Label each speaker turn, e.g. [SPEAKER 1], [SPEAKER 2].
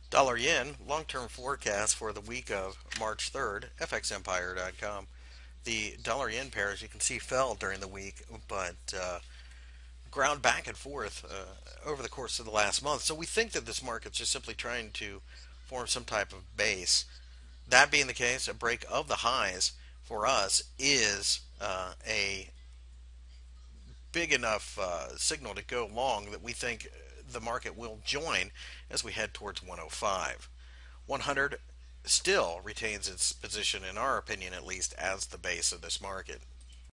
[SPEAKER 1] Dollar yen long-term forecast for the week of March 3rd, fxempire.com. The dollar yen pair, as you can see, fell during the week, but ground back and forth over the course of the last month. So we think that this market's just simply trying to form some type of base. That being the case, a break of the highs for us is a big enough signal to go long that we think the market will join as we head towards 105. 100 still retains its position, in our opinion at least, as the base of this market.